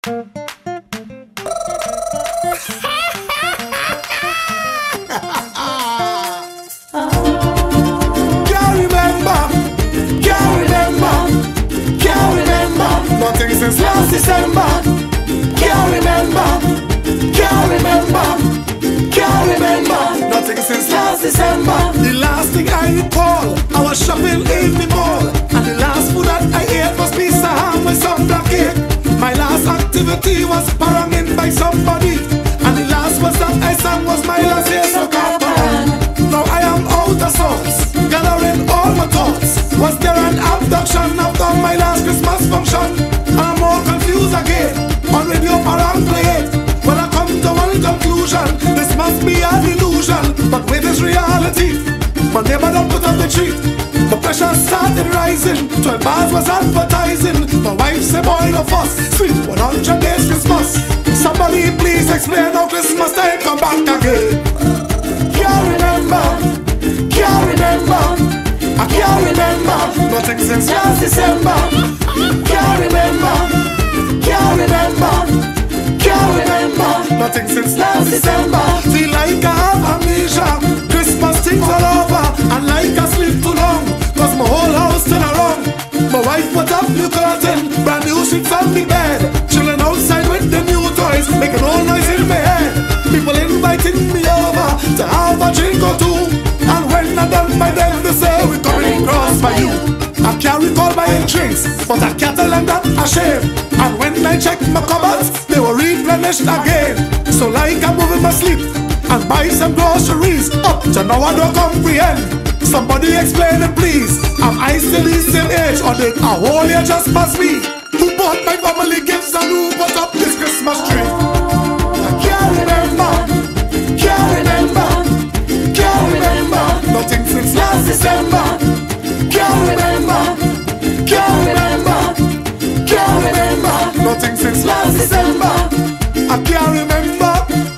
Nothing since last December. Can't remember. Nothing since last December. The last thing I recall, I was shopping in the mall, and the last food that I ate was pizza ham with some black cake. My last activity was paranging by somebody, and the last words that I sang was my last year so Caparan. Now I am out of sorts, gathering all my thoughts. Was there an abduction after my last Christmas function? I'm all confused again, on radio parang play it. When I come to one conclusion, this must be an illusion, but with this reality, my neighbor don't put up the tree. The pressure started rising, 12 bars was advertising. My wife said, boy, no fuss, sweet 100 days Christmas. Somebody please explain how Christmas time come back again. Can't remember, I can't remember. Nothing since last December. Can't remember. Nothing since last December. Feel like I have amnesia. Christmas things all over, and like I sleep too long, cause my whole house turn around. My wife put up new curtain, brand new sheets on the bed, chilling outside with the new toys, making all noise in my head. People inviting me over to have a drink or two, and when I done by them they say we coming cross by you. I can't recall buying drinks, but I can't tell them that I shame. And when I check my cupboards, they were replenished again. So like I'm moving my sleep and buy some groceries, up to now I don't comprehend. Somebody explain it please. Am I still the same age, or did a whole year just pass me? Who bought my family gifts and who put up this Christmas tree? I can't remember. Nothing since last December. Can't remember. Nothing since last December. I can't remember.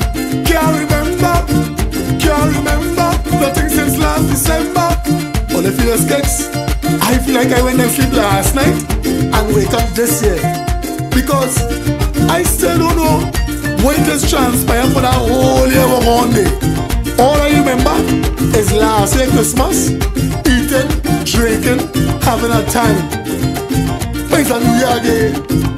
Nothing since last December. All the feels kicks. I feel like I went and sleep last night and wake up this year, because I still don't know what has transpired for that whole year of one day. All I remember is last year Christmas, eating, drinking, having a time. It's a new year again.